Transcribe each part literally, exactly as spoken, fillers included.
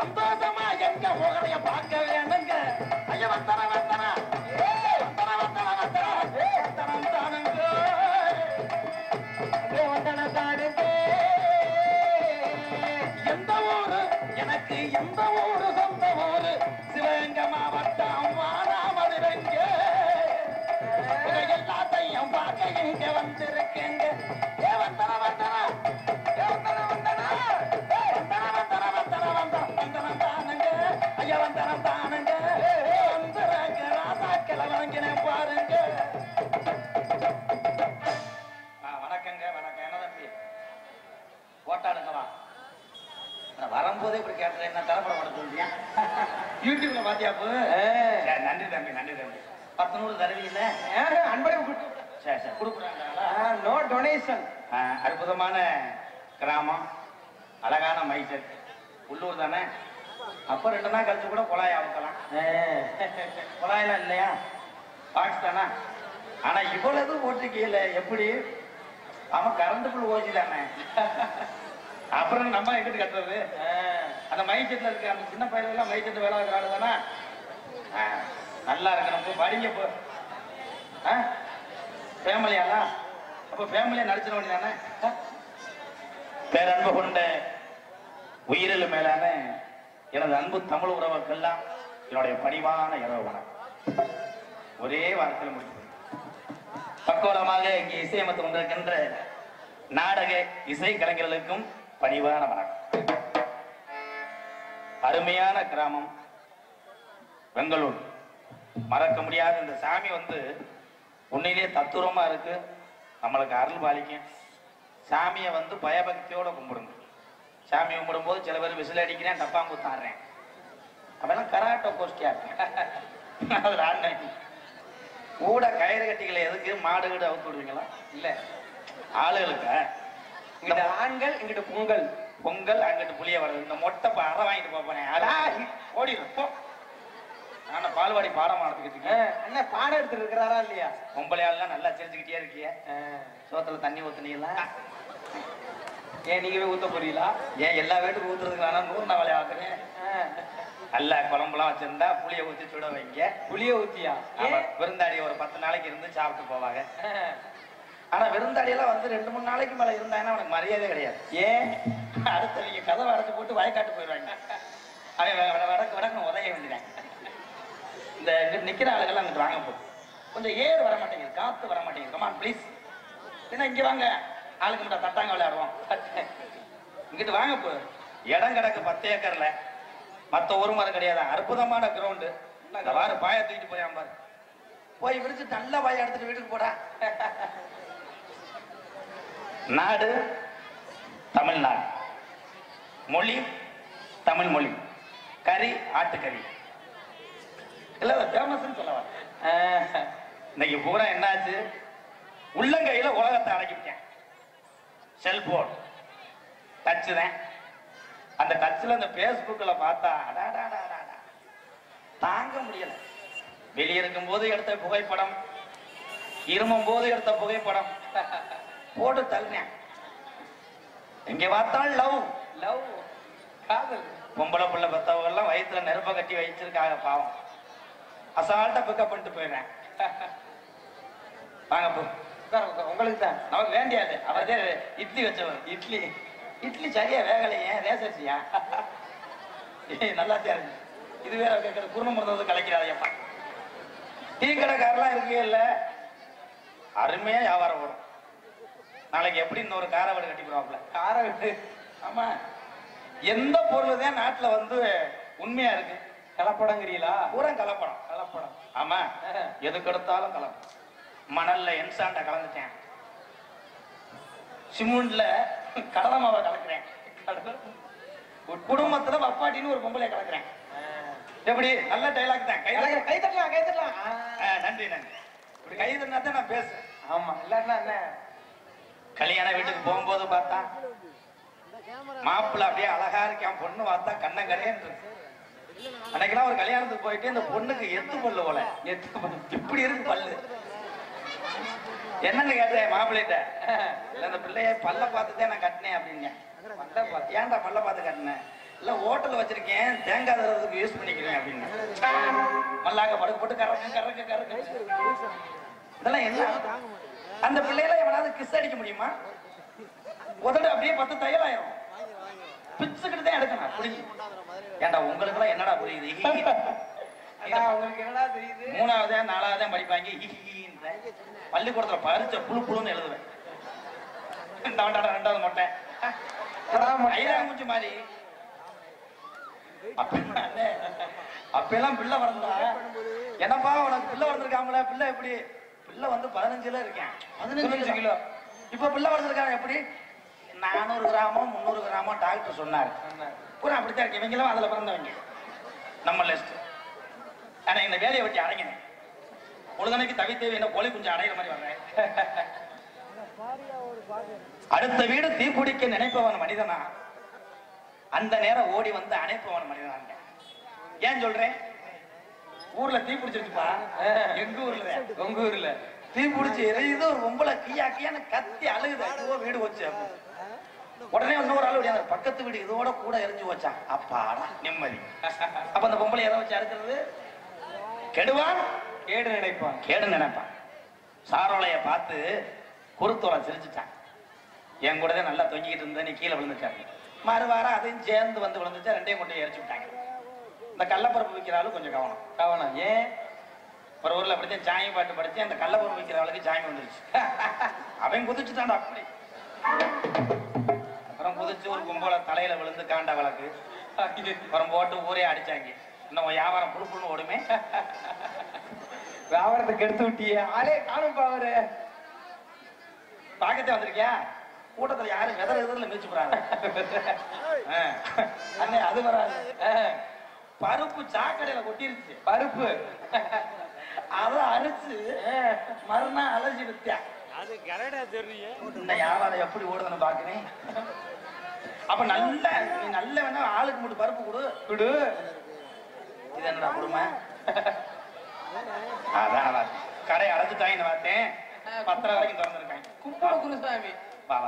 சந்தோஷமா எங்க முகரைய பார்க்க வேணுங்க. ஐயா வந்தன வந்தன வந்தன வந்தன வந்தன வந்தனம் தானுங்க வந்தன தானுங்க. எந்த ஊரு எனக்கு எந்த ஊரு சொந்த ஊரு சிவகங்கை மாவட்டம் மானாமதுரைங்க. எல்லாத்தையும் பார்க்க இங்க வந்திருக்கேங்க. ஏ வந்தன வந்தன ஏ வந்தன வந்தன வந்தன வந்தன வந்தன வந்தன வந்தனம் தானுங்க ஐயா வந்தனம் தானுங்க. வந்துருங்க ராசாக்களை வாங்கினேன் பாருங்க. வணக்கங்க வணக்கம். என்ன தம்பி ஓட்டாடுங்களா வரும்போதே இப்படி கேட்டேன். என்ன தலைப்பட பண்ண சொல்றியா? யூடியூப்ல பாத்தியாப்பு? நன்றி தம்பி நன்றி தம்பி. பத்து நூறு தருவீங்க அன்பரை சரி சரி கொடுக்குறாங்களா? No donation. அற்புதமான கிராமம், அழகான மைசெட், உள்ளூர் தானே. அப்போ ரெண்டு நாள் கழிச்சு கூட குழாய் அவுக்கலாம். குழாயெல்லாம் இல்லையா? பாக்ஸ் தானே. ஆனா இவ்வளவு ஓட்டிக்கல எப்படி? அவன் கரண்ட்டுக்குள்ள ஓசி தானே. அப்புறம் நம்ம எங்கிட்டு கட்டுறது? அந்த மைசெட்ல இருக்க அந்த சின்ன பயிரெல்லாம் எல்லாம் மைசெட் வேலை இருக்கிறாள் தானே. நல்லா இருக்கணும் படிங்க. இப்போ ஃபேமிலியால அப்போ ஃபேமிலியா நடிச்சிட வேண்டியதானே. பேரன்பு கொண்ட உயிரில் மேலான எனது அன்பு தமிழ் உறவுக்கெல்லாம் என்னுடைய பணிவான இரவு வணக்கம். ஒரே வாரத்தில் முடிச்சு பக்கோலமாக இங்கே இசையமைத்து கொண்டிருக்கின்ற நாடக இசை கலைஞர்களுக்கும் பணிவான வணக்கம். அருமையான கிராமம் பெங்களூர். மறக்க முடியாத இந்த சாமி வந்து உண்மையிலேயே தத்துவமா இருக்கு. நம்மளுக்கு அருள் பாலிக்கும். சாமியை வந்து பயபக்தியோட கும்பிடுங்க. சாமி கும்பிடும் போது சில பேர் விசில் அடிக்கிறேன், டப்பாங்குத்தாடுறேன். அப்பெல்லாம் கராட்டோ கோஷ்டியா இருக்கு. கூட கயிறு கட்டிகளை எதுக்கு மாடு கீடு அவுத்து விடுவீங்களா? இல்ல ஆளுகளுக்கு இங்கிட்ட ஆண்கள் இங்கிட்ட பொங்கல் பொங்கல் அங்கிட்டு புளிய வருது. இந்த மொட்டை அரை வாங்கிட்டு போப்பேன் ஓடிடும். ஆனா பால்வாடி பாடம் நடத்துக்கிட்டு என்ன பாடம் எடுத்துட்டு இருக்கிறாரா இல்லையா? பொம்பளையாலாம் நல்லா தெரிஞ்சுக்கிட்டே இருக்கிய. சோத்துல தண்ணி ஊத்துனீங்களா? ஏன் நீங்க ஊத்த போறீங்களா? ஏன் எல்லா வீட்டுக்கும் ஊத்துறதுக்கு வேணா நூறு நான் வேலையை ஆக்குறேன். நல்ல குழம்புலாம் வச்சிருந்தா புளிய ஊத்தி சுட வைங்க. புளிய ஊத்தியா? விருந்தாடி ஒரு பத்து நாளைக்கு இருந்து சாப்பிட்டு போவாங்க. ஆனா விருந்தாடியெல்லாம் வந்து ரெண்டு மூணு நாளைக்கு மேல இருந்தாங்கன்னா அவனுக்கு மரியாதை கிடையாது. ஏன் அடுத்தவங்க கதவை அடைச்சு போட்டு வயக்காட்டு போயிடுவாங்க. அவன் வடக்கு வடக்கு உதய வேண்டியதான். இந்த நிக்கிற ஆளுகள்லாம் அங்கிட்டு வாங்க போ. கொஞ்சம் ஏர் வர மாட்டேங்குது, காத்து வர மாட்டேங்குது. Come on please. என்ன இங்க வாங்க, ஆளுக்கு மட்டும் தட்டாங்க விளையாடுவோம். இங்கிட்டு வாங்க போ. இடம் கிடக்கு பத்து ஏக்கர்ல, மற்ற ஒரு மரம் கிடையாது. அற்புதமான கிரவுண்டு. வாரு பாய தூக்கிட்டு போயாம் பாரு. போய் விரிச்சு நல்ல பாய எடுத்துட்டு வீட்டுக்கு போடா. நாடு தமிழ்நாடு, மொழி தமிழ் மொழி, கறி ஆட்டுக்கறி. இல்ல ஃபேமஸ்ன்னு சொல்லவா? இன்னைக்கு பூரா என்னாச்சு? உள்ளங்கையில உலகத்தை அடக்கிட்டேன். செல்போன் டச்சு தான். அந்த டச்சுல அந்த பேஸ்புக்ல பார்த்தா அடாடாடாடா தாங்க முடியல. வெளியே இருக்கும் போது எடுத்த புகைப்படம், இருமும் போது எடுத்த புகைப்படம் போட்டு தள்ளினேன். எங்க பார்த்தாலும் லவ் லவ் காதல். பொம்பளை பிள்ளை பெத்தவங்க எல்லாம் வயிற்றுல நெருப்ப கட்டி வச்சிருக்காங்க பாவம். அசால்ட்டா பிக்கப் பண்ணிட்டு போயிடுறேன். வாங்க போ. உங்களுக்கு தான் நமக்கு வேண்டியாது. அவரே இட்லி வச்சவர். இட்லி இட்லி சரியா வேகலையே, ரேசரிசியா? நல்லா தெரிஞ்சு இது வேற கேட்கறது. குருணம் மருந்து கலைக்கிறாதையப்பா. டீ கடைக்காரெல்லாம் இருக்கே இல்ல, அருமையா வியாபாரம் வரும். நாளைக்கு எப்படி இன்னொரு கார வீடு கட்டி போவாப்ல. கார வீடு. ஆமா, எந்த பொருள் தான் நாட்டுல வந்து உண்மையா இருக்கு? கலப்படங்கிறீங்களா? பூரா கலப்படம். கலப்படம். ஆமா, எதுக்கு எடுத்தாலும் கலப்படம். மணல்ல என்சாண்ட கலந்துட்டேன், சிமெண்ட்ல கடலை மாவை கலக்குறேன், குடும்பத்துல வப்பாட்டின்னு ஒரு பொம்பளை கலக்குறேன். எப்படி? நல்ல டைலாக் தான். கை கை தட்டலாம், கை தட்டலாம். நன்றி நன்றி. இப்படி கை தட்டினா தான் நான் பேசுறேன். ஆமா, இல்லன்னா என்ன? கல்யாண வீட்டுக்கு போகும்போது பார்த்தா மாப்பிள்ள அப்படியே அழகா இருக்கான், பொண்ணு பார்த்தா கண்ணங்கரையன்னு இருக்கு. அன்னைக்கெல்லாம் ஒரு கல்யாணத்துக்கு போயிட்டு இந்த பொண்ணுக்கு எத்து பல்லு போல, எத்து பல்லு இப்படி இருக்கு பல்லு. என்னன்னு கேட்டேன் மாப்பிள்ளைகிட்ட. இல்ல, அந்த பிள்ளைய பல்ல பார்த்துட்டே நான் கட்டினேன் அப்படின்னு. பல்ல பார்த்து ஏன்டா பல்ல பார்த்து கட்டினேன்? இல்ல ஹோட்டல் வச்சிருக்கேன் தேங்காய் தரதுக்கு யூஸ் பண்ணிக்கிறேன் அப்படின்னு மல்லாக்க படுக்க போட்டு கறக்க கறக்க கறக்க இதெல்லாம் என்ன அந்த பிள்ளையில எவனாவது கிஸ் அடிக்க முடியுமா உதடு அப்படியே பத்து தையல் ஆயிரும் பிச்சுக்கிட்டு தான் எடுக்கணும் புரிஞ்சு ஏண்டா உங்களுக்கு எல்லாம் என்னடா புரியுது உங்களுக்கு என்னடா தெரியுது மூணாவதே நாலாவதே படிப்பாங்க பள்ளிக்கூடத்துல பறிச்ச புழு புழுன்னு எழுதுவேன் ரெண்டாவது மொட்டை ஐராமுச்சு மாதிரி அப்பெல்லாம் பிள்ளை வளர்ந்தா என்னப்பா உனக்கு பிள்ளை வளர்ந்துருக்காங்களா பிள்ளை எப்படி பிள்ளை வந்து பதினஞ்சுல இருக்கேன் பதினஞ்சு கிலோ இப்ப பிள்ளை வளர்ந்துருக்காங்க எப்படி நானூறு கிராமம் முந்நூறு கிராமம் டாக்டர் சொன்னாரு பூரா அப்படித்தான் இருக்கு இவங்களும் அதுல பிறந்தவங்க நம்ம லிஸ்ட் ஆனா இந்த வேலையை வச்சு அடங்கினேன் பொழுதனைக்கு தவித்தேவி என்ன கோழி குஞ்சு அடையிற மாதிரி வர்றேன் அடுத்த வீடு தீப்பிடிக்க நினைப்பவன் மனிதனா அந்த நேரம் ஓடி வந்து அணைப்பவன் மனிதனாங்க ஏன் சொல்றேன் ஊர்ல தீ பிடிச்சிருச்சுப்பா எங்க ஊர்ல உங்க ஊர்ல தீ பிடிச்சி எரியுது ஒரு பொம்பளை கியா கியான்னு கத்தி அழுகுது ஐயோ வீடு வச்சு உடனே இன்னொரு ஆள் முடியாது பக்கத்து வீடு இதோட கூட எரிஞ்சு வச்சான் அப்பாடா நிம்மதி அப்ப அந்த பொம்பளை எதை வச்சு அறுக்கிறது கெடுவான் கேடு நினைப்பான் கேடு நினைப்பான் சாரோலைய பார்த்து குருத்தோரம் சிரிச்சுட்டான் என் கூடதான் நல்லா தொங்கிக்கிட்டு இருந்த நீ கீழே விழுந்துட்டாங்க மறுவாரம் அதையும் சேர்ந்து வந்து விழுந்துச்சா ரெண்டையும் கொண்டு எரிச்சு விட்டாங்க இந்த கள்ளப்பருப்பு விற்கிறாலும் கொஞ்சம் கவனம் கவனம் ஏன் ஒரு ஊர்ல அப்படித்தான் சாமி பாட்டு படிச்சு அந்த கள்ளப்பருப்பு விற்கிற ஆளுக்கு சாமி வந்துருச்சு அவன் குதிச்சுட்டான்டா அப்படி அப்புறம் குதிச்சு ஒரு கும்பல தலையில விழுந்து காண்டா வழக்கு அப்புறம் போட்டு ஊரே அடிச்சாங்க இன்னும் வியாபாரம் புழு புழுன்னு ஓடுமே வியாபாரத்தை கெடுத்து விட்டியே ஆளே காணும் பாவரு பாக்கத்தே வந்திருக்கியா கூட்டத்துல யாரும் வெதற எதிரில் மிதிச்சு போறாங்க அண்ணே அது வராது பருப்பு சாக்கடையில கொட்டிருச்சு பருப்பு அத அரைச்சு மறுநாள் அலர்ஜி வித்தியா அது கரெக்டா தெரியும் இந்த வியாபாரம் எப்படி ஓடுதுன்னு பாக்குறேன் அப்ப நல்ல நீ நல்ல வேணா ஆளுக்கு மட்டும் பருப்பு கொடு கொடு இது என்னடா கொடுமை அதான் கடை அடைச்சுட்டாங்கன்னு பார்த்தேன் பத்தரை வரைக்கும் திறந்துருக்காங்க கும்பல குருசாமி பாவா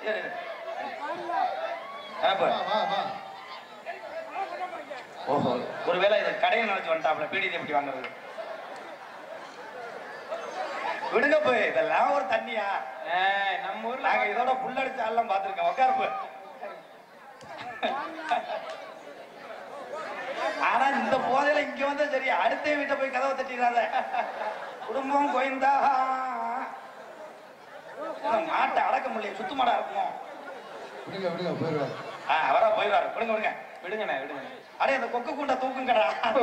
ஓஹோ ஒருவேளை இது கடையை நினைச்சு வந்துட்டாப்ல பீடி எப்படி வாங்குறது விடுங்க போய் இதெல்லாம் ஒரு தண்ணியா நம்ம ஊர்ல நாங்க இதோட புல்லடிச்சு எல்லாம் பாத்துருக்கோம் உட்காருப்பு ஆனா இந்த போதையில இங்க வந்தா சரி அடுத்த வீட்டை போய் கதவை தட்டிடாத குடும்பம் கோயந்தா மாட்டை அடக்க முடியல சுத்து மாடா இருக்கும் விடுங்க விடுங்க போயிடுவாரு அவரா போயிடுவாரு விடுங்க விடுங்க விடுங்கண்ணே விடுங்க அடே அந்த கொக்கு கூண்டை தூக்குங்கடா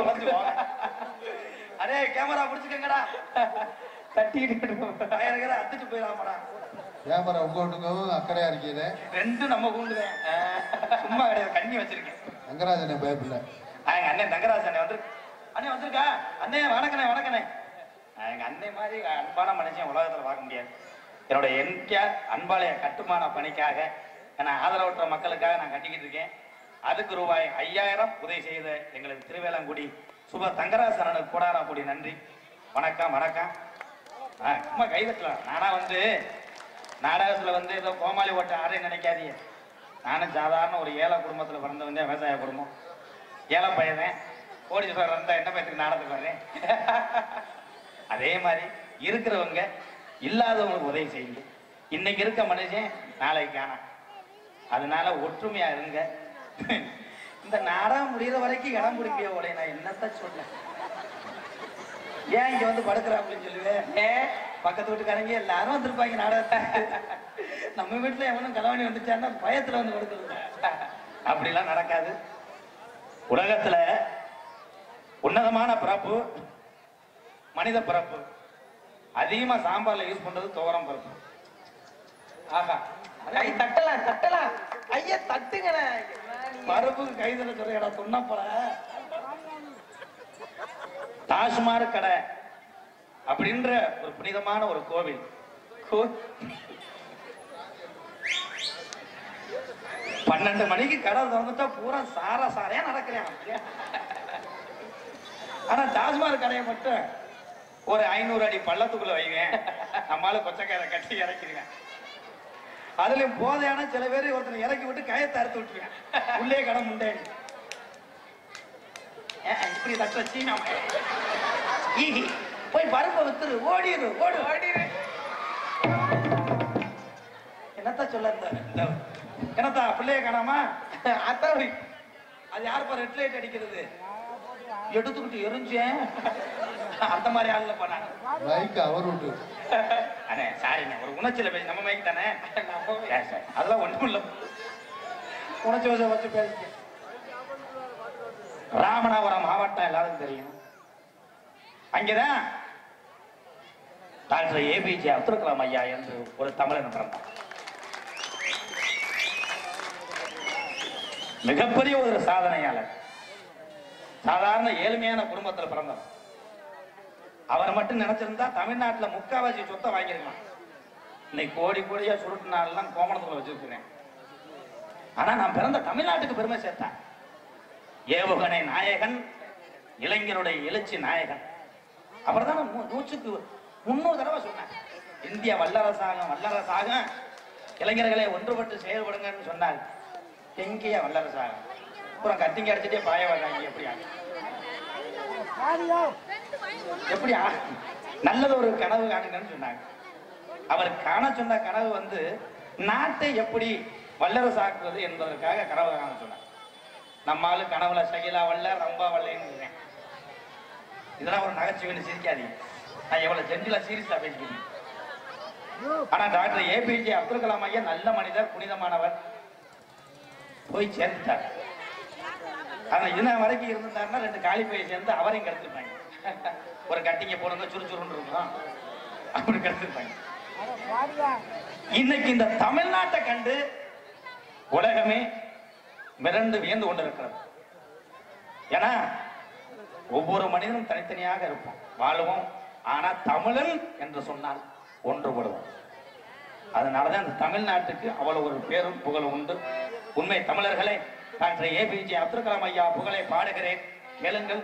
அடே கேமரா பிடிச்சுக்கங்கடா தட்டிக்கிட்டு அத்துட்டு போயிடலாமாடா கேமரா உங்க வீட்டுக்கும் அக்கறையா இருக்கீங்க ரெண்டும் நம்ம கூண்டுவேன் சும்மா கிடையாது கண்ணி வச்சிருக்கேன் தங்கராஜன் பயப்பில்ல எங்க அண்ணன் தங்கராஜன் வந்து அண்ணே வந்திருக்கா அண்ணே வணக்கண்ணே வணக்கண்ணே எங்க அண்ணே மாதிரி அன்பான மனுஷன் உலகத்துல பார்க்க முடியாது என்னோட என்கேர் அன்பாலய கட்டுமான பணிக்காக நான் ஆதரவற்ற மக்களுக்காக நான் கட்டிக்கிட்டு இருக்கேன் அதுக்கு ரூபாய் ஐயாயிரம் உதவி செய்த எங்களுக்கு திருவேலங்குடி சுப தங்கராசனுக்கு கோடாரா கூடி நன்றி வணக்கம் வணக்கம் சும்மா கைதட்டலாம் நானா வந்து நாடகத்துல வந்து ஏதோ கோமாளி ஓட்ட ஆறேன்னு நினைக்காதீங்க நானும் சாதாரண ஒரு ஏழை குடும்பத்துல பிறந்தவன் தான் விவசாய குடும்பம் ஏழை பையன் கோடீஸ்வரர் இருந்தா என்ன பயத்துக்கு நாடகத்துக்கு வர்றேன் அதே மாதிரி இருக்கிறவங்க இல்லாதவங்களுக்கு உதவி செய்யுங்க இன்னைக்கு இருக்க மனுஷன் நாளைக்கு காணாம் அதனால ஒற்றுமையா இருங்க இந்த நாடகம் முடிகிற வரைக்கும் இடம் பிடிக்க ஓலை நான் என்னத்த சொல்ல ஏன் இங்க வந்து படுக்கிற அப்படின்னு சொல்லுவேன் ஏன் பக்கத்து வீட்டுக்காரங்க எல்லாரும் வந்திருப்பாங்க நாடகத்தை நம்ம வீட்டுல எவனும் கலவாணி வந்துச்சான்னா பயத்துல வந்து படுக்கிறது அப்படிலாம் நடக்காது உலகத்துல உன்னதமான பிறப்பு மனித பிறப்பு அதிகமா சாம்பார்ல யூஸ் பண்றது துவரம் பருப்பு ஆஹா கை தட்டலாம் தட்டலாம் கைய தட்டுங்க பருப்புக்கு கைதல சொல்றா சொன்னப்பல தாஜ்மஹால் கடை அப்படின்ற ஒரு புனிதமான ஒரு கோவில் பன்னெண்டு மணிக்கு கடை திறந்துட்டா பூரா சார சாரையா நடக்கிறேன் ஆனா தாஜ்மஹால் கடையை மட்டும் ஒரு ஐநூறு அடி பள்ளத்துக்குள்ள வைவேன் நம்மளால கொச்சக்கார கட்டி இறக்கிடுவேன் அதுலயும் போதையான சில பேர் ஒருத்தர் இறக்கி விட்டு கயத்தை அறுத்து விட்டுருவேன் உள்ளே கடை முண்டேன் இப்படி தட்டுற சீனா போய் பருப்பை வித்துரு ஓடிடு ஓடு ஓடிடு. என்னத்த சொல்ல என்னத்தா பிள்ளைய காணாமா அதான் அது யாருப்பா ரெட் லைட் அடிக்கிறது எடுத்துக்கிட்டு எரிஞ்சேன் அந்த மாதிரி ஆள்ல போனாங்க அவர் விட்டு அண்ணே சாரிண்ணே ஒரு உணர்ச்சியில பேசி நம்ம மைக்கு தானே அதெல்லாம் ஒண்ணும் இல்லை உணர்ச்சி வச வச்சு பேசி ராமநாதபுரம் மாவட்டம் எல்லாருக்கும் தெரியும். அங்கேதான் டாக்டர் ஏபிஜே அப்துல் கலாம் ஐயா என்று ஒரு தமிழன் பிறந்தார். மிகப்பெரிய ஒரு சாதனையாளர். சாதாரண ஏழ்மையான குடும்பத்தில் பிறந்தவர். அவர் மட்டும் நினைச்சிருந்தா தமிழ்நாட்டில் முக்காவாசி சொத்தை வாங்கியிருக்கலாம். இன்னைக்கு கோடி கோடியா சுருட்டு நாள்லாம் கோமணத்துல வச்சிருக்கிறேன். ஆனா நான் பிறந்த தமிழ்நாட்டுக்கு பெருமை சேர்த்தேன். ஏவுகணை நாயகன், இளைஞருடைய எழுச்சி நாயகன். அவர் தான் நூற்றுக்கு முன்னூறு தடவை சொன்னேன், இந்திய வல்லரசாக வல்லரசாக இளைஞர்களை ஒன்றுபட்டு செயல்படுங்கன்னு சொன்னார். எங்கேயா வல்லரசாக அப்புறம் கத்திங்க அடிச்சுட்டே பாய வர்றாங்க. எப்படியா எப்படியா நல்லது ஒரு கனவு காணுங்கன்னு சொன்னாங்க. அவர் காண சொன்ன கனவு வந்து நாட்டை எப்படி வல்லரசாக்குவது என்பதற்காக கனவு காண சொன்னார். நம்மாலு கனவுல சகிலா வல்ல ரம்பா வல்லைன்னு சொன்னேன். இதெல்லாம் ஒரு நகைச்சுவைன்னு சிரிக்காதீங்க. நான் எவ்வளவு ஜென்டிலா சீரியஸா பேசிக்கிறேன். ஆனா டாக்டர் ஏபிஜே அப்துல் கலாம் ஐயா நல்ல மனிதர், புனிதமானவர். போய் சேர்ந்துட்டார். ஆனா இதுனா வரைக்கும் இருந்திருந்தாருன்னா ரெண்டு காலி போய் சேர்ந்து அவரையும் கெடுத்துருப்பாங்க. ஒரு கட்டிங்க போடுங்க சுறுசுறுன்னு இருக்கும் அப்படி கெடுத்துருப்பாங்க. இன்னைக்கு இந்த தமிழ்நாட்டை கண்டு உலகமே மிரண்டு வியந்து கொண்டிருக்கிறது. ஏன்னா ஒவ்வொரு மனிதனும் தனித்தனியாக இருப்போம், வாழ்வோம். ஆனா தமிழன் என்று சொன்னால் ஒன்றுபடுவோம். அதனாலதான் இந்த தமிழ்நாட்டுக்கு அவ்வளவு ஒரு பேரும் புகழும் உண்டு. உண்மை தமிழர்களே, டாக்டர் ஏபிஜே அப்துல் கலாம் ஐயா புகழை பாடுகிறேன், கேளுங்கள்.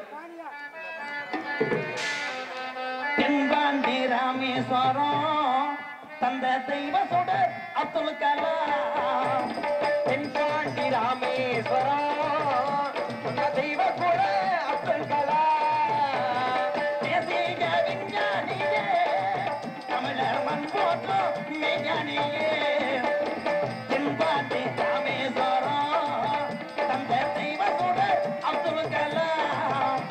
தென்பாண்டி ராமேஸ்வரம் தந்த தெய்வ சுடர் அப்துல் கலாம். தென்பாண்டி ராமேஸ்வரம் தந்த தெய்வ சுடர் அப்துல் கலாம். தேசிய விஞ்ஞானியே, தமிழர் மண் போற்றும் மெய்ஞானியே. தென்பாண்டி ராமேஸ்வரம் தந்த தெய்வ சுடர் அப்துல் கலாம்.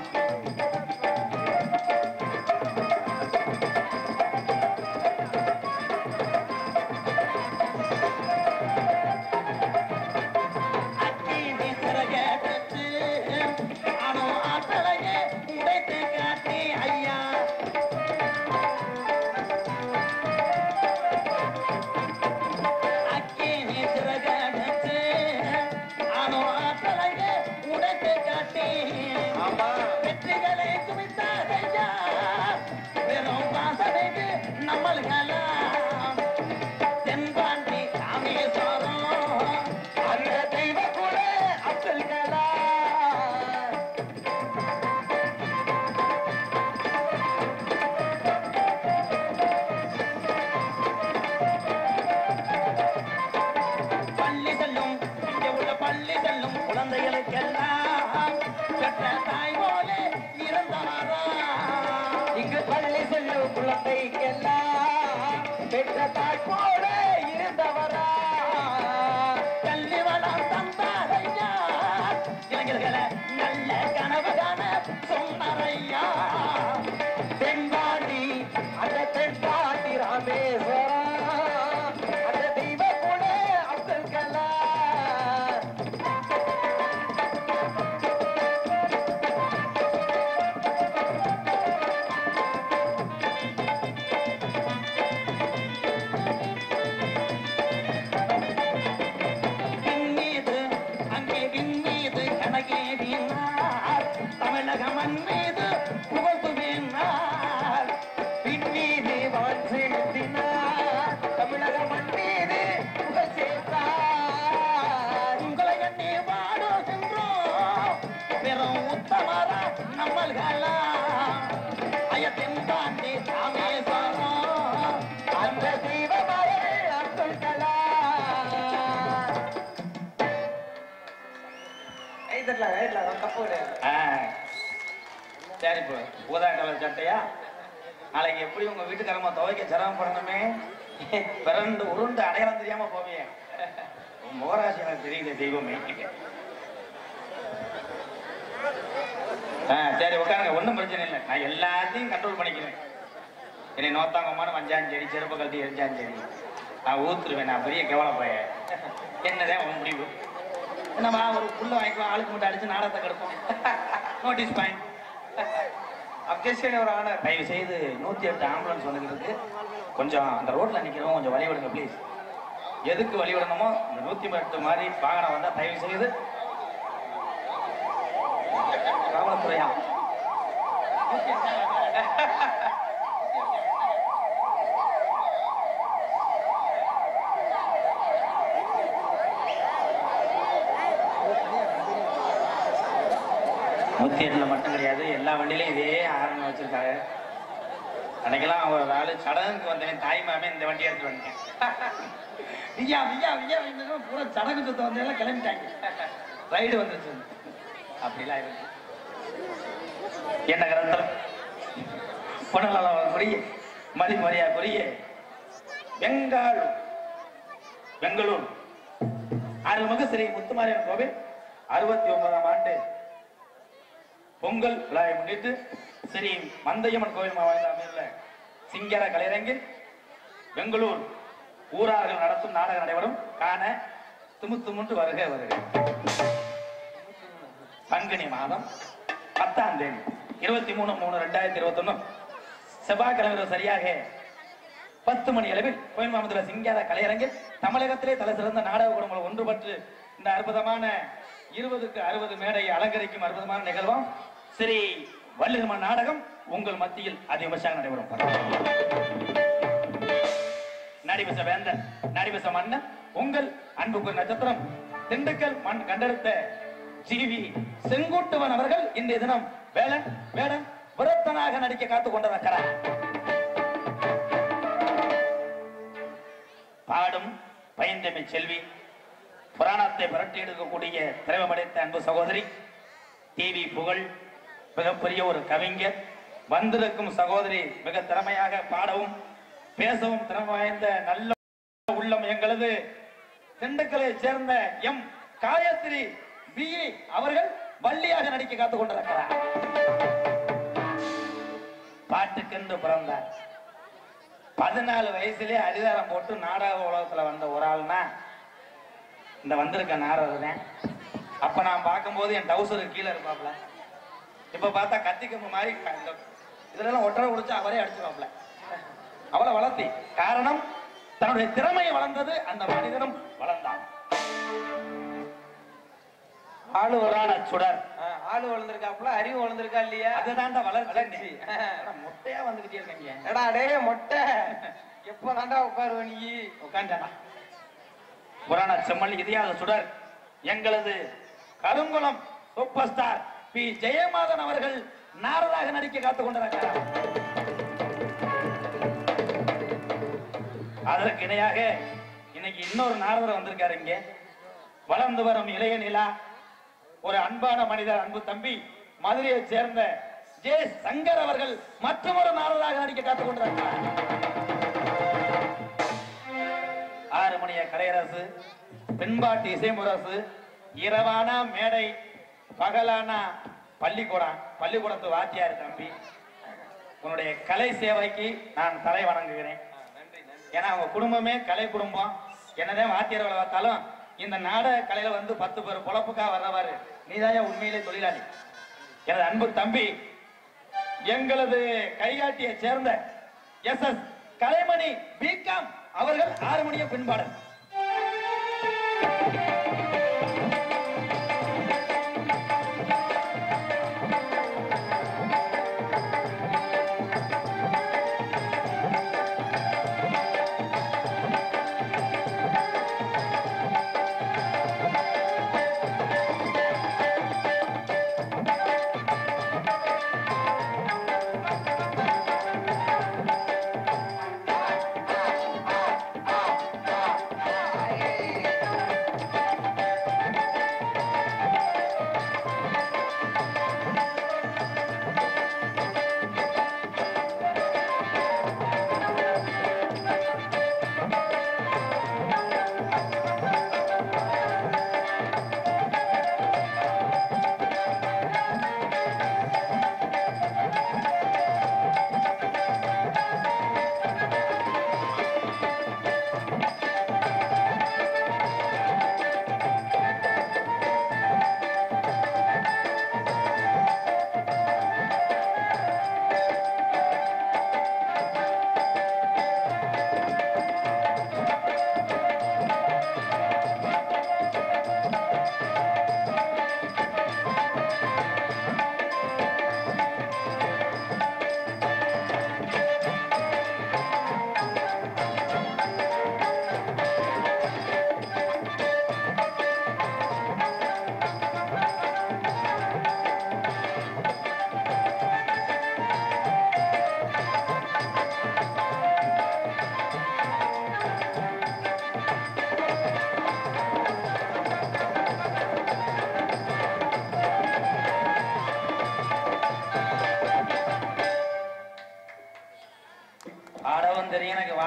சரி இப்போ ஊதா கலர் சட்டையா? நாளைக்கு எப்படி உங்க வீட்டுக்காரமா துவைக்க சிரமப்படணுமே, பிறண்டு உருண்டு அடையாளம் தெரியாம போவியே. முகராசி எனக்கு தெரியுது தெய்வமே. சரி உட்காருங்க, ஒன்றும் பிரச்சனை இல்லை. நான் எல்லாத்தையும் கண்ட்ரோல் பண்ணிக்கிறேன். என்னை நோத்தாங்கம்மானு வஞ்சாலும் சரி, செருப்பு கழட்டி எரிஞ்சாலும் சரி, நான் ஊத்துருவேன். நான் பெரிய கவலைப்பைய. என்னதான் உன் முடிவு? என்னம்மா ஒரு புள்ள வாங்கிக்கலாம், ஆளுக்கு மட்டும் அடிச்சு நாடகத்தை கெடுப்போம். Notice point. அப்ஜெக்ஷன் ஒரு ஆனர். தயவு செய்து நூற்றி எட்டு ஆம்புலன்ஸ் வந்துருக்கு. கொஞ்சம் அந்த ரோட்டில் நிற்கிறவங்க கொஞ்சம் வழி விடுங்க ப்ளீஸ். எதுக்கு வழி விடணுமோ இந்த நூற்றி எட்டு மாதிரி வாகனம் வந்தால் தயவு செய்து காவல்துறையா நூற்றி எட்டில் மட்டும் கிடையாது, எல்லா வண்டியிலையும் இதே ஆரம்பம் வச்சிருக்காங்க. அன்னைக்கெல்லாம் ஒரு ஆளு சடங்குக்கு வந்தேன், தாய் மாமே இந்த வண்டி எடுத்துட்டு வந்தேன். வியா வியா வியா பூரா சடங்கு சுத்த வந்தெல்லாம் கிளம்பிட்டாங்க. ரைடு வந்துருச்சு. அப்படிலாம் இருக்கு. என்ன கிரந்தம் பொன்னலாளர் மதிமரியா குறிய பெங்கால் பெங்களூர் அருள்மிகு ஸ்ரீ முத்துமாரியம்மன் கோவில் அறுபத்தி ஒன்பதாம் ஆண்டு பொங்கல் விழாவை முன்னிட்டு ஸ்ரீ மந்தையம்மன் கோவில் மாவட்டத்தில் அமைந்துள்ள சிங்கர கலையரங்கில் பெங்களூர் ஊரார்கள் நடத்தும் நாடகம் நடைபெறும். காண துமுத்துமுன்று வருக வருக. பங்குனி மாதம் பத்தாம் தேதி இருபத்தி மூணு மூணு ரெண்டாயிரத்தி இருபத்தி ஒண்ணு செவ்வாய்க்கிழமை சரியாக பத்து மணி அளவில் கோயில் மாவட்டத்தில் சிங்கார கலையரங்கில் தமிழகத்திலே தலை சிறந்த நாடக குடும்பங்கள் ஒன்றுபட்டு இந்த அற்புதமான இருபதுக்கு அறுபது மேடை அலங்கரிக்கும் அற்புதமான நிகழ்வும் ஸ்ரீ வள்ளியம்மன் நாடகம் உங்கள் மத்தியில் அதிகபட்சமாக நடைபெறும். நடிபச வேந்தன் நடிபச மன்னன் உங்கள் அன்புக்கு நட்சத்திரம் திண்டுக்கல் மண் கண்டெடுத்த ஜிவி செங்குட்டுவன் அவர்கள் இன்றைய தினம் வேலன் வேடன் விரத்தனாக நடிக்க காத்துக் கொண்டிருக்கிறார். பாடும் பைந்தமி செல்வி புராணத்தை புரட்டி எடுக்கக்கூடிய திரைவமடைத்த அன்பு சகோதரி டிவி புகழ் மிகப்பெரிய ஒரு கவிஞர் வந்திருக்கும் சகோதரி மிக திறமையாக பாடவும் பேசவும் திறமை வாய்ந்த நல்ல உள்ளம் எங்களது திண்டுக்கலை சேர்ந்த எம் காயத்ரி பி அவர்கள் வள்ளியாக நடிக்க காத்துக் கொண்டிருக்கிறார். பாட்டுக்கென்று பிறந்தார். பதினாலு வயசுலயே அடிதாரம் போட்டு நாடக உலகத்துல வந்த ஒரு ஆள்னா இந்த வந்திருக்க நாரதன். அப்ப நான் பார்க்கும்போது என் டவுசருக்கு கீழே இருப்பாப்ல. இப்ப பார்த்தா கத்திக்கம்பு மாதிரி இதெல்லாம் ஒற்றரை குடிச்சு அவரே அடிச்சுவாப்ல. அவளை வளர்த்தி காரணம் தன்னுடைய திறமையை வளர்ந்தது. அந்த மனிதனும் வளர்ந்தான். ஆளு வரான சுடர் ஆளு வளர்ந்துருக்காப்புல, அறிவு வளர்ந்துருக்கா இல்லையா? அதுதான்டா வளர்ச்சி. மொட்டையா வந்துகிட்டே இருக்கீங்க. எடா டே மொட்டை எப்ப தாண்டா உட்காருவ நீ? உட்காண்டாடா. புராண செம்மல் இதிகாச சுடர் எங்களது Karungulam super star P Jayamathan அவர்கள் நாரதாக நடிக்க காத்துக் கொண்டிருக்கிறார். அதற்கு இணையாக இன்னைக்கு இன்னொரு நாரதர் வந்திருக்காரு. இங்க வளர்ந்து வரும் இளைய நிலா ஒரு அன்பான மனிதர், அன்பு தம்பி மதுரையை சேர்ந்த ஜே சங்கர் அவர்கள் மற்றொரு நாரதாக நடிக்க காத்துக் கொண்டிருக்கிறார். ஆறு மணிய கலையரசு, பெண்பாட்டு இசைமுரசு, இரவான மேடை, பகலான பள்ளிக்கூடம். பள்ளிக்கூடத்து வாத்தியார் தம்பி, உன்னுடைய கலை சேவைக்கு நான் தலை வணங்குகிறேன். ஏன்னா அவங்க குடும்பமே கலை குடும்பம். என்னதான் வாத்தியார் வேலை பார்த்தாலும் இந்த நாடக கலையில வந்து பத்து பேர் பொழப்புக்காக வர்றவாரு நீதாயா உண்மையிலே தொழிலாளி. எனது அன்பு தம்பி எங்களது கைகாட்டியை சேர்ந்த எஸ் எஸ் கலைமணி பிகாம் அவர்கள் ஆறு மணிய பின்பாடல்.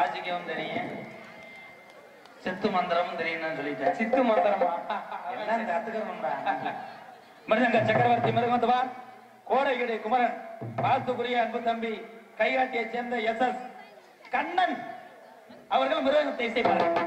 வாசிக்கவும் தெரியும், சித்து மந்திரமும் தெரியும் சொல்லிட்டேன். சித்து மந்திரமா எல்லாம் கத்துக்கணும்டா. மிருதங்க சக்கரவர்த்தி மிருகமத்துவா கோடைகிடி குமரன் வாழ்த்துக்குரிய அன்பு தம்பி கைகாட்டியை சேர்ந்த எஸ் எஸ் கண்ணன் அவர்கள் மிருதங்கத்தை இசைப்பார்கள்.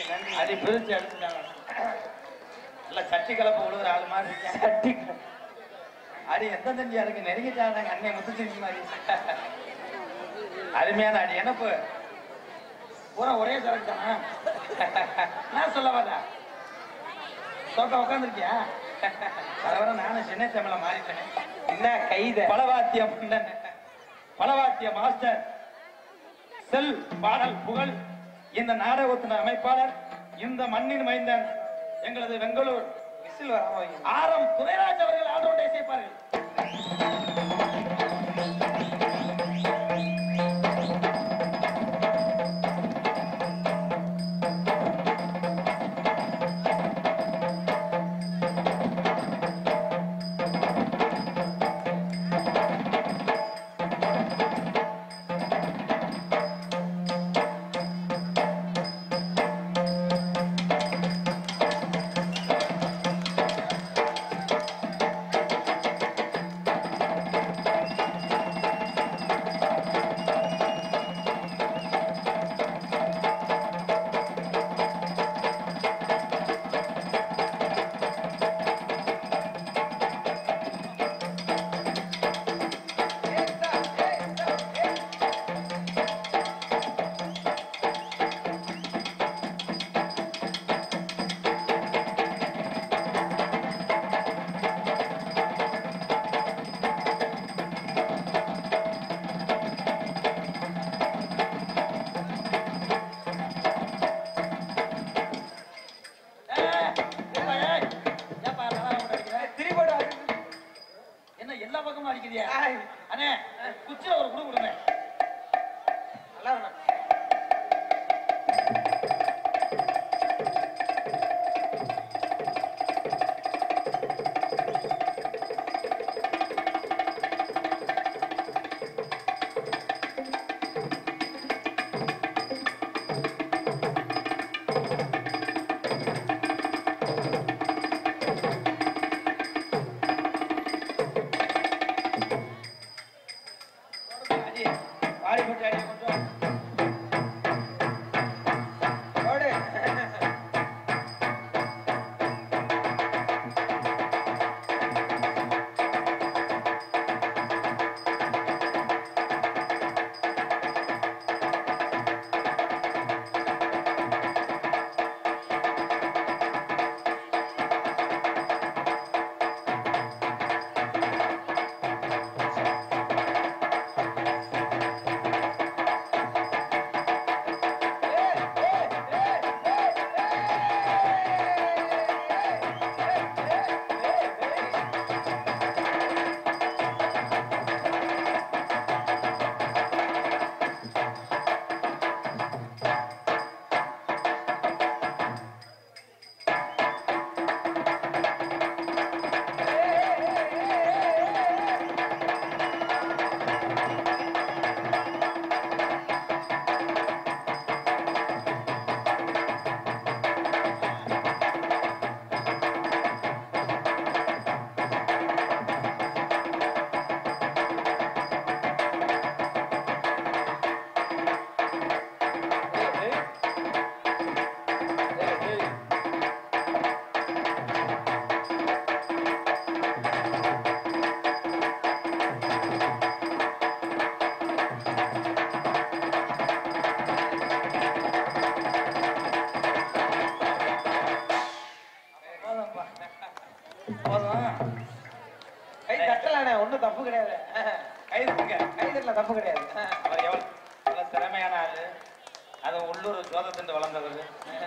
நன்றி. அடி பிரிச்சு எடுத்துட்டாங்க. நல்ல சட்டி கலப்பு விழுகிற ஆள் மாதிரி இருக்கேன். சட்டி அடி எந்த தண்டியா இருக்கு நெருங்கிட்டாங்க அண்ணே முத்துச்சு மாதிரி. அருமையான அடி என்னப்பு பூரா ஒரே சரக்கு தானா? நான் சொல்ல வரல தோக்க உட்காந்துருக்கியா? வர நானும் சின்ன தமிழ மாறிட்டேன். என்ன கைத பலவாத்தியம் பலவாத்திய மாஸ்டர் செல் பாடல் புகழ் இந்த நாடகத்தின் அமைப்பாளர் இந்த மண்ணின் மைந்தன் எங்களது பெங்களூர் விசில் வர ஆரம் துரைராஜ் அவர்கள் ஆடோட்டை சேர்ப்பார்கள். அண்ணே குச்சில ஒரு குடு கொடுங்க. நல்லா இருக்கும். கை தட்டலானே ஒன்றும் தப்பு கிடையாது. கை கை தட்டல தப்பு கிடையாது. அவர் எவ்வளோ திறமையான ஆளு. அது உள்ளூர் ஜோதத்தின் வளர்ந்தவர்.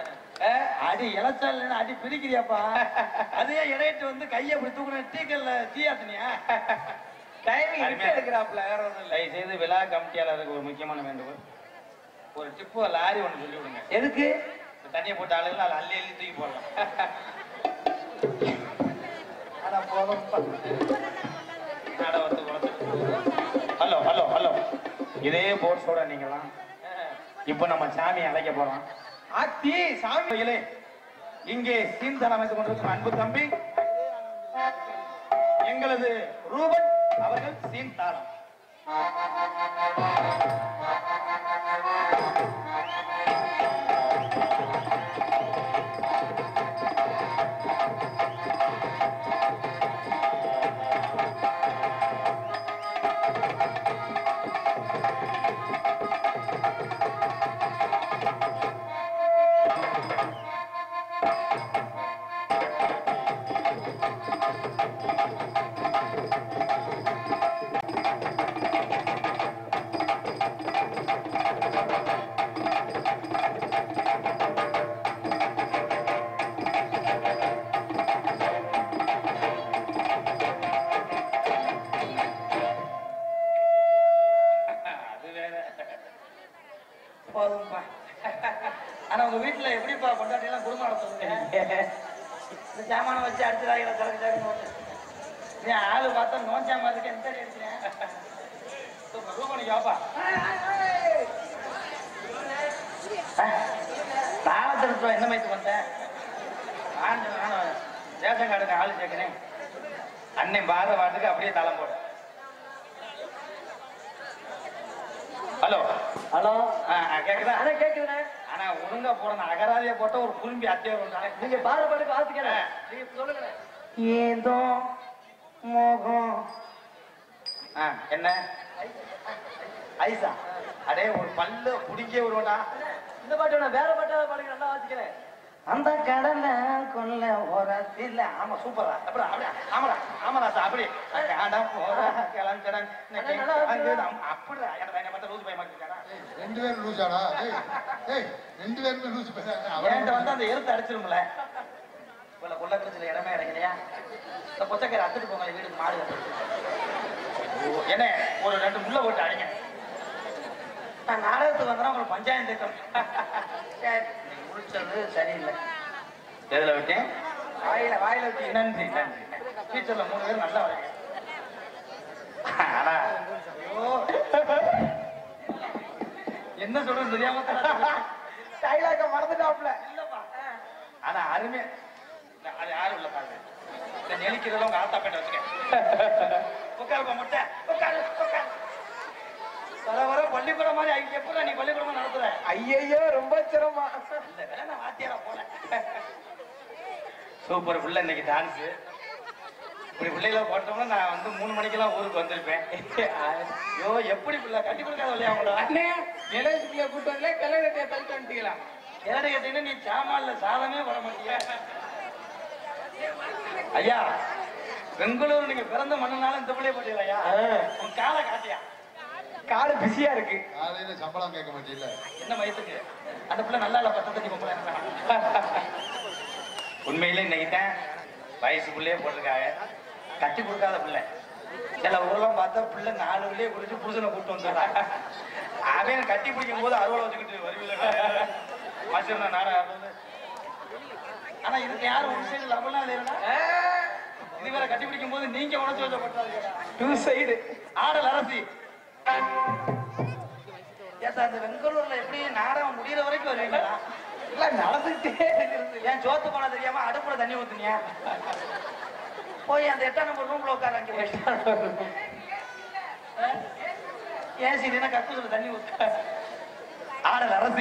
அடி இளைச்சால் அடி பிரிக்கிறியாப்பா. அதே இடையிட்டு வந்து கையை அப்படி தூக்குன டீக்கல்ல டீயாத்தினியா டைமிங் எடுக்கிறாப்ல. வேற ஒன்றும் தயவு செய்து விழா கமிட்டியாளருக்கு ஒரு முக்கியமான வேண்டுகோள். ஒரு டிப்பு லாரி ஒன்று சொல்லி விடுங்க. எதுக்கு? தண்ணியை போட்ட ஆளுகள் அதை அள்ளி அள்ளி தூக்கி போடலாம். ஹலோ ஹலோ ஹலோ இதே போர்ட்ஸோட நீங்களாம் இப்ப நம்ம சாமி அழைக்க போறோம். ஆத்தி சாமிகளே இங்கே சீன்தல் அமைத்துக் கொண்டிருக்கும் அன்பு தம்பி எங்களது ரூபன் அவர்கள் சீன்தாளம். போதும்பா. ஆனா உங்க வீட்டுல எப்படிப்பா கொண்டாட்டி எல்லாம் குடும்பம் நடத்துவீங்க? இந்த சாமான வச்சு அடிச்சுதாங்க கலக்கு சாக்கு நீ ஆளு பார்த்தா நோஞ்சாம இருக்கு எந்த அடிக்கிறேன் ரூபணிக்காப்பா தாளத்திருத்தம் என்ன மைத்து வந்தேன் நானும் ரேஷன் கார்டுக்கு ஆளு சேர்க்கிறேன் அண்ணன் பாத பாட்டுக்கு அப்படியே தாளம் போடு. ஹலோ ஹலோ கேக்குதா? அண்ணா கேக்குதுண்ணே. ஆனா ஒழுங்கா போற அகராதிய போட்ட ஒரு குறும்பி அத்தையா இருந்தாங்க. நீங்க பாரு பாட்டுக்கு வாசிக்கிறேன். நீங்க சொல்லுங்க. ஏதோ மோகம் என்ன ஐசா அடே ஒரு பல்லு புடிக்க வருவா. இந்த பாட்டு நான் வேற பாட்டா பாடுங்க நல்லா வாசிக்கிறேன். அந்த கடல கொல்ல ஓரத்தில் ஆமா சூப்பரா அப்படியா அப்படியா ஆமாடா ஆமாடா சார் அப்படி கிளம்பி அப்படியா என்ன பார்த்தா லூஸ் பையன் மாட்டிருக்காரா? ரெண்டு பேரும் லூசாடா? ரெண்டு பேருமே லூஸ் என்கிட்ட வந்து அந்த எருத்து அடிச்சிருங்கள இவ்வளோ கொள்ளக்கத்தில் இடமே இறங்கலையா? இந்த கொச்சக்கரை அத்துட்டு போங்க வீட்டுக்கு மாடு என்ன ஒரு ரெண்டு முள்ள போட்டு அடிங்க. நான் நாடகத்துக்கு வந்தா உங்களுக்கு பஞ்சாயத்து திட்டம் முடிச்சது சரியில்லை. எதுல விட்டேன்? வாயில வாயில விட்டு. நன்றி நன்றி. டீச்சர்ல மூணு பேரும் நல்லா வரீங்க. ஆனா என்ன சொல்றது தெரியாம டைலாக மறந்துட்டாப்ல. இல்லப்பா ஆனா அருமை. அது யாரும் இல்ல பாருங்க. இந்த நெலிக்கிறதெல்லாம் உங்க ஆத்தா பேட்ட வச்சுக்க. உட்காருப்பா முட்டை உட்காரு உட்காரு. வர வர பள்ளிக்கூடம் மாதிரி ஐயா எப்படா நீ பள்ளிக்கூடமா நடத்துற? ஐயையோ ரொம்ப சிரமமா. இந்த வேலை நான் வாத்தியாரா போல. சூப்பர் புள்ள இன்னைக்கு டான்ஸ். இப்படி பிள்ளைகளை போட்டோம்னா நான் வந்து மூணு மணிக்கெல்லாம் ஊருக்கு வந்திருப்பேன். ஐயோ எப்படி பிள்ளை கட்டி கொடுக்காத இல்லையா அவங்கள? அண்ணே எலக்ட்ரிக்ல கூட்டு வரல கல்லூரியை தள்ளிட்டு வந்துட்டீங்களா? எலக்ட்ரிக் கேட்டீங்கன்னா நீ சாமான்ல சாதமே வர மாட்டீங்க. ஐயா பெங்களூர் நீங்க பிறந்த மண்ணுனால இந்த பிள்ளைய போட்டீங்களா? உன் காலை காட்டியா? காலு பிஸியா இருக்கு. காலையில சம்பளம் கேட்க மாட்டீங்களா? என்ன வயசுக்கு அந்த பிள்ளை நல்லா இல்ல பத்து தண்ணி பொம்பளை. உண்மையில இன்னைக்கு தான் வயசுக்குள்ளேயே போட்டிருக்காங்க. கட்டி கொடுக்காத பிள்ளை. சில ஊரெல்லாம் பார்த்தா பிள்ளை நாலு உள்ளே குடிச்சு புருஷனை கூப்பிட்டு வந்துடுறாங்க. அவன் கட்டி பிடிக்கும் போது அறுவலை வச்சுக்கிட்டு வருவில்லை மசிருந்தா நாடகம். ஆனா இதுக்கு யாரும் ஒரு சைடு லபனா இல்லையா? இது வேற கட்டி பிடிக்கும் போது நீங்க உணர்ச்சி வச்சப்பட்டாரு. டூ சைடு ஆடல் அரசி. ஏசா அந்த பெங்களூர்ல எப்படி நாடகம் முடிகிற வரைக்கும் வருவீங்களா? இல்ல நடந்துட்டே இருக்கு. ஏன் சோத்து போனா தெரியாம அடுப்புல தண்ணி ஊத்துனியா? போய் அந்த எட்டாம் நம்பர் ரூம்ல உட்கார ஏன் சீனா கக்கூசுல தண்ணி ஊத்து. ஆடல் அரசி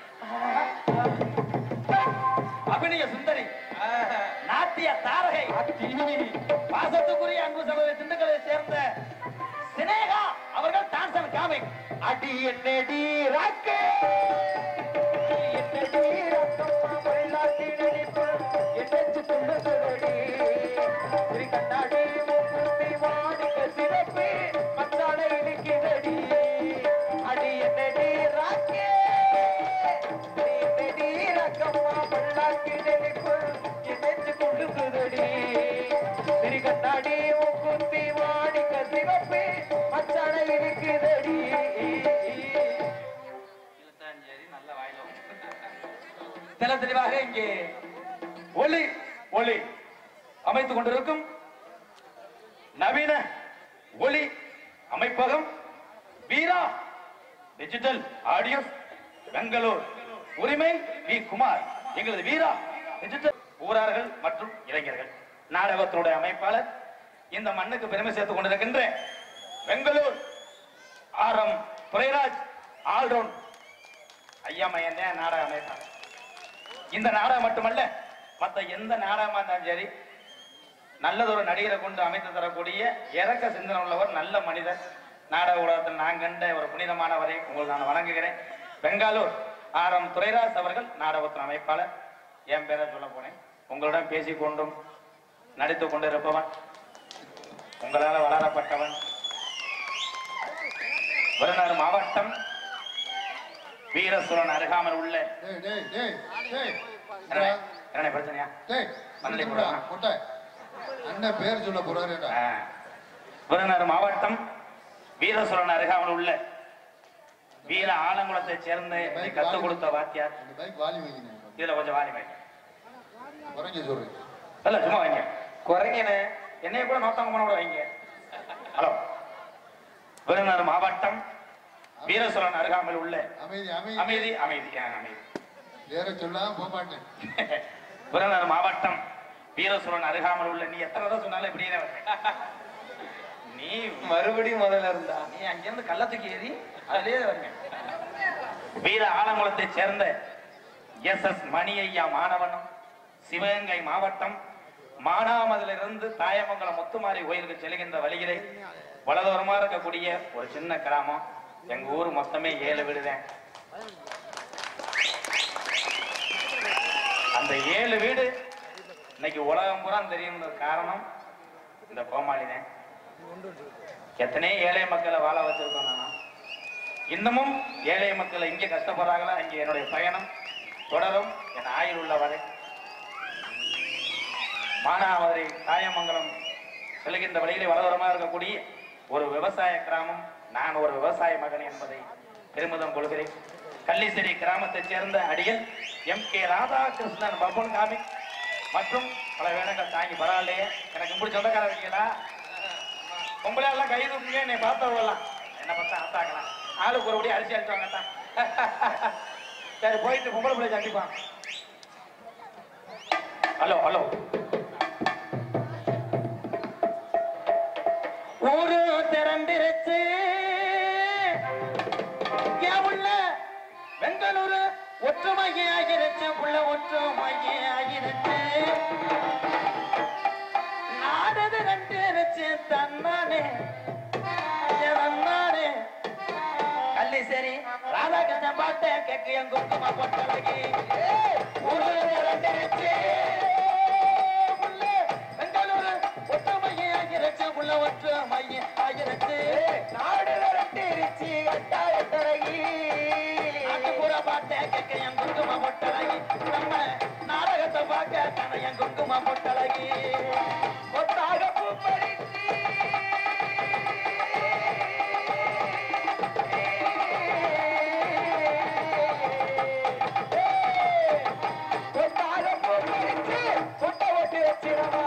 அபிநய சுந்தரி நாட்டிய தாரகை பாசத்துக்குரிய அன்பு சகோதரி திண்டுக்கலை சேர்ந்த சினேகா அவர்கள் டான்சன் காமை. அடி என்னடி ராக்கே என்னடி ராக்கம்மா மயிலாட்டி நடிப்பு என்னச்சு துண்டடி திரி கண்ணாடி மூக்குத்தி வாடிக்க சிறப்பு மச்சானை இனிக்கிறடி. அடி என்னடி ராக்கே என்னடி ராக்கம்மா மயிலாட்டி நடிப்பு என்னச்சு துண்டடி திரி கண்ணாடி மூக்குத்தி வாடிக்க சிறப்பு மச்சானை இனிக்கிறடி. தெல தெளிவாக இங்கே ஒளி ஒளி அமைத்துக் கொண்டிருக்கும் நவீன ஒளி அமைப்பகம் வீரா டிஜிட்டல் ஆடியோ பெங்களூர் உரிமை வி குமார் எங்களது வீரா டிஜிட்டல் ஊரார்கள் மற்றும் இளைஞர்கள் நாடகத்தினுடைய அமைப்பாளர் இந்த மண்ணுக்கு பெருமை சேர்த்துக் கொண்டிருக்கின்ற Bangalore R M Durairaj all round ஐயா மையன் நாடக அமைப்பாளர். இந்த நாடகம் மட்டுமல்ல மற்ற எந்த நாடகமா இருந்தாலும் சரி நல்லதொரு நடிகரை கொண்டு அமைத்து தரக்கூடிய இறக்க சிந்தனை உள்ளவர் நல்ல மனிதர். நாடக உலகத்தில் நான் கண்ட ஒரு புனிதமானவரை உங்களுக்கு நான் வணங்குகிறேன். பெங்களூர் ஆர் எம் துரைராஜ் அவர்கள் நாடகத்தின் அமைப்பாளர். என் பேரை சொல்ல போனேன். உங்களுடன் பேசிக்கொண்டும் நடித்துக் கொண்டிருப்பவன், உங்களால் வளரப்பட்டவன், விருதுநகர் மாவட்டம் வீரசுரன் அருகாமல் உள்ள டேய் டேய் டேய் டேய் என்ன- என்ன பிரச்சனையா? டேய் மல்லி மல்லி போடா. முட்டை அண்ணன் பேர் சொல்ல போறாருடா. ஆ. விருதுநகர் மாவட்டம் வீரசுரன் அருகாமல் உள்ள வீர ஆலங்குளத்தை சேர்ந்து எனக்கு கத்துக் கொடுத்த வாத்தியார். இந்த பைக் வாலி வைங்க. இதுல கொஞ்சம் வாலி வைங்க. குறைஞ்ச சொல்றேன். இல்ல சும்மா வைங்க. குறைங்கண்ணே. என்னைய கூட நோட்டாங்க பண்ண கூட வைங்க. ஹலோ. விருதுநகர் மாவட்டம் வீரசுரன் அருகாமல் உள்ள அமைதி அமைதி அமைதி அமைதி ஆ, அமைதி வேற சொல்லாம போக மாட்டேன். விருதுநகர் மாவட்டம் வீரசுரன் அருகாமல் உள்ள நீ எத்தனை தடவை சொன்னாலும் இப்படியே வரேன். நீ மறுபடியும் முதல்ல இருந்தா நீ அங்கிருந்து கள்ளத்துக்கு ஏறி அதிலே வருங்க. வீர ஆலங்குளத்தை சேர்ந்த எஸ் எஸ் மணி ஐயா மாணவனும் சிவகங்கை மாவட்டம் மானாமதிலிருந்து தாயமங்கலம் முத்துமாரி கோயிலுக்கு செல்கின்ற வழியிலே வலதோரமா இருக்கக்கூடிய ஒரு சின்ன கிராமம். எங்க ஊர் மொத்தமே ஏழு வீடுதான். அந்த ஏழு வீடு இன்னைக்கு உலகம் பூரா தெரியும். காரணம் இந்த கோமாளி தான். எத்தனை ஏழை மக்களை வாழ வச்சிருக்கோம். நானா இன்னமும் ஏழை மக்களை இங்கே கஷ்டப்படுறாங்களா, இங்கே என்னுடைய பயணம் தொடரும். என் ஆயுள் உள்ள வரை மானாமதுரை தாயமங்கலம் செல்கின்ற வழியிலே வலதுரமாக இருக்கக்கூடிய ஒரு விவசாய கிராமம். நான் ஒரு விவசாய மகன் என்பதை பெருமிதம் கொள்கிறேன். கள்ளிசேரி கிராமத்தைச் சேர்ந்த அடிகள் எம் கே ராதாகிருஷ்ணன் பபுன் காமி மற்றும் பல வேடங்கள் தாங்கி பரவாயில்லையே. எனக்கு இப்படி சொந்தக்கார இருக்கீங்களா? பொம்பளை எல்லாம் கை தூக்குங்க. என்னை பார்த்தவங்கலாம் என்ன பார்த்தா ஆத்தாக்கலாம். ஆளுக்கு ஒரு படி அரிசி அடிச்சாங்கத்தான். சரி போயிட்டு பொம்பளை பிள்ளை சந்திப்பான். Hello hello. ஊரு திரண்டிருச்சு உள்ள பெங்களூரு ஒற்றுமையே ஆகிருச்சு. உள்ள ஒற்றுமையே ஆகிருச்சு. நாடு திரண்டிருச்சு தன்னானே தன்னானே. கள்ளிசேரி ராதாகிருஷ்ணன் பாட்டை கேக்கு என் குங்கும பொட்டலகி. ஊரு திரண்டிருச்சு உள்ள பெங்களூரு ஒற்றுமையே ஆகிருச்சு. உள்ள ஒற்றுமையே ஆகிருச்சு. நாடு திரண்டிருச்சு அட்டாயத்தரகி. நாட்டுப்புற பாட்டை கேட்க என் குங்கும பொட்டலகி. நம்ம நாடகத்தை பார்க்க தானே என் குங்கும பொட்டலகி. ஒத்தாக பூப்பறிச்சு ஒத்தாக பூப்பறிச்சு கொட்டை ஓட்டி வச்சிடவா.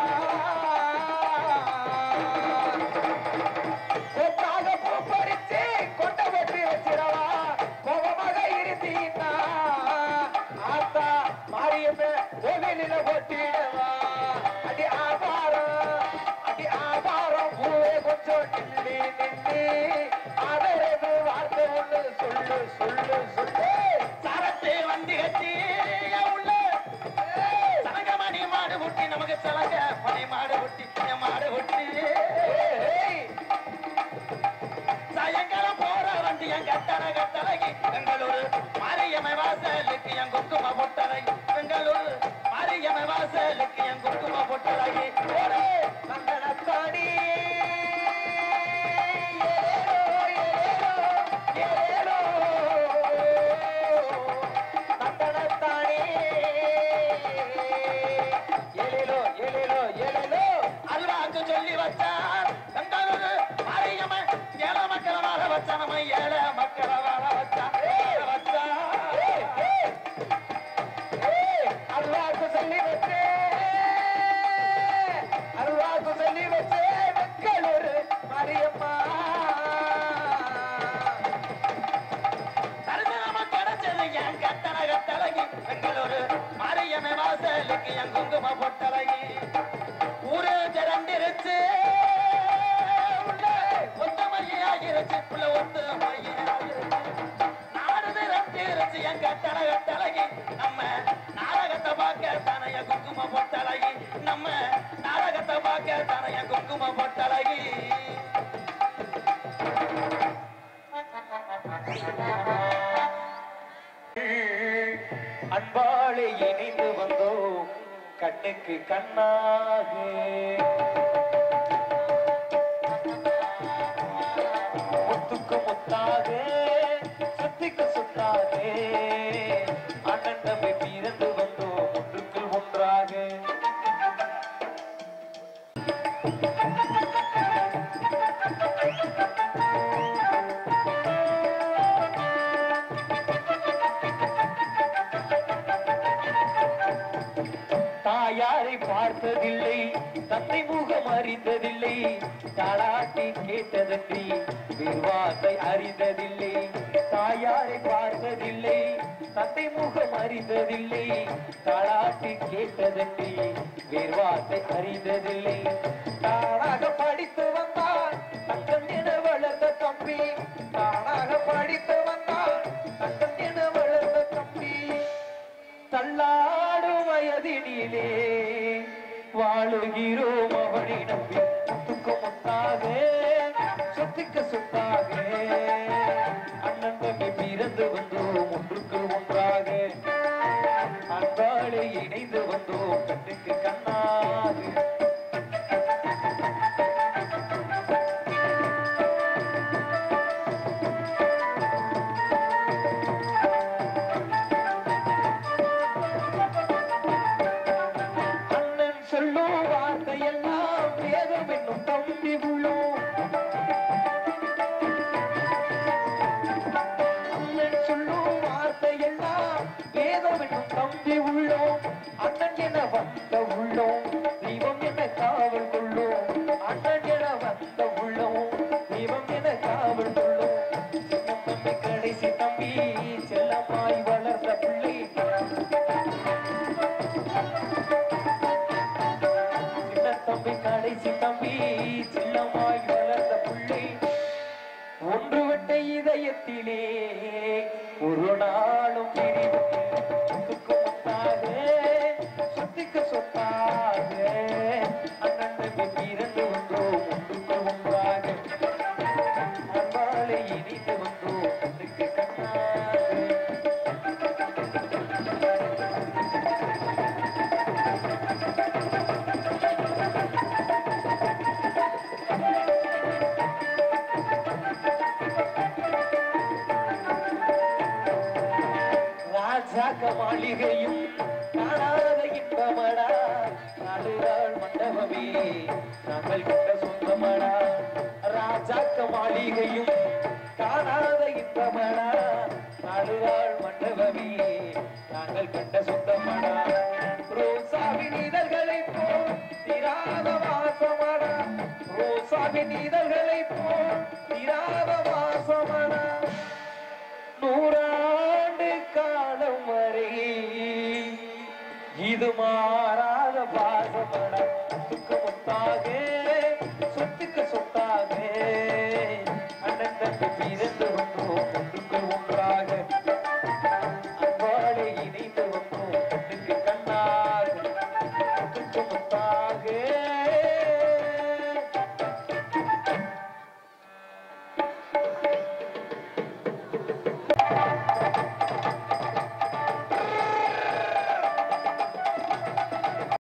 ஒத்தாக பூப்பறிச்சு கொட்டை ஓட்டி வச்சிடவா. கோபமாக இருந்தீன்னா ஆத்தா மாரியம்மே கோவிலில ஓட்டிடவா. அடி ஆதாரம் அடி ஆதாரம் பூவே கொஞ்சம் நில்லி நில்லி ஆதரவு வார்த்தை ஒண்ணு சொல்லு சொல்லு சொல்லு. சரத்து வண்டி கட்டி உள்ள சனகமணி மாடு குட்டி நமக்கு சலங்க மணி மாடு குட்டி மாடு குட்டி. சாயங்காலம் போற வண்டி என் கட்டண கட்டளகி. பெங்களூரு மாரியம்மை வாசலுக்கு என் குங்கும பொட்டலகி. பெங்களூரு மாரியம்மை வாசலுக்கு என் குங்கும பொட்டலகி. நந்தனத்தாடி நந்தனத்தாடி ஏழேலோ ஏழேலோ ஏழேலோ அல்வாக்கு சொல்லி வச்சான். பெங்களூரு மாரியம்மை ஏழை மக்களை வாழ வச்சா. நம்ம ஏழை மக்களை வாழ வச்சா வச்சா அல்வாக்கு சொல்லி வச்சே அல்வாக்கு சொல்லி வச்சே. பெங்களூரு மாரியம்மா தரிசனமா கிடைச்சது என் கட்டண கட்டழகி. பெங்களூரு மாரியம்மை வாசலுக்கு என் குங்கும பொட்டலகி. ஊரு திரண்டிருச்சு உள்ள ஒத்துமையே ஆகிருச்சு. உள்ள ஒத்துமையே ஆகிருச்சு. நாடு திரண்டிருச்சு என் கட்டண கட்டழகி. நம்ம நாடகத்தை பார்க்க தானைய குங்கும பொட்டலகி. நம்ம நாடகத்தை பார்க்க தானைய குங்கும பொட்டலகி. அன்பாளை இணைந்து வந்தோம் கண்ணுக்கு கண்ணாக முத்துக்கு முத்தாக சுத்திக்கு சுத்தாக அண்ணன் தம்பி பிறந்து வந்தோம் ஒன்றுக்குள் ஒன்றாக தாயாரை பார்த்ததில்லை தந்தை முகம் அறிந்ததில்லை தாளாட்டி கேட்டதன்றி விவாதை அறிந்ததில்லை தாயாரை பார்த்ததில்லை தந்தை முகம் அறிந்ததில்லை தாளாட்டி கேட்டதன்றி விவாதை அறிந்ததில்லை தானாக படித்து வந்தால் தங்கம் என வளர்ந்த தம்பி தானாக படித்து வந்தால் தங்கம் என வளர்ந்த தம்பி தள்ளாடும் வயதினிலே வாழுகிறோம் அவனை நம்பி முத்துக்கு முத்தாக சொத்துக்கு சொத்தாக அண்ணன் தம்பி பிறந்து வந்தோம் ஒன்றுக்கு ஒன்றாக அன்பாலே இணைந்து வந்தோம் கண்ணுக்கு கண்ணாக சொல்லும் வார்த்தையெல்லாம் வேதம் என்னும் தம்பி உள்ளோம் அண்ணன் சொல்லும் வார்த்தையெல்லாம் வேதம் என்னும் தம்பி உள்ளோம் அண்ணன் என வந்த உள்ளோம் தெய்வம் என காவல் கொள்ளும் அண்ணன் என வந்த உள்ளோம் தெய்வம் என காவல் கொள்ளும் சின்ன தம்பி கடைசி தம்பி செல்லமாய் வளர்ந்த பிள்ளை தம்பி கடைசி தம்பி சின்னமாய் வளர்ந்த பிள்ளை ஒன்று விட்ட இதயத்திலே ஒரு நாளும் சொத்துக்கு முத்தாக சொத்துக்கு சொத்தாக அண்ணன் தம்பி பிறந்து வந்தோம் ஒன்றுக்கு ஒன்றாக அன்பாலே இணைந்து வந்தோம் கண்ணுக்கு கண்ணாக ராஜாக்க மாளிகையும் காணாத இன்பமடா நாடுகாள் மண்டபமே நாங்கள் கொண்ட சொந்தமடா ராஜாக்க மாளிகையும் காணாத இன்பமடா நாடுகாள் மண்டபமே நாங்கள் கண்ட சொந்தமடா ரோசாவின் இதழ்களை போல் திராத வாசமடா ரோசாவின் இதழ்களை போல் திராத வாசமடா நூறாண்டு காலம் வரை இது மாறாத பாசமடா முத்துக்கு முத்தாக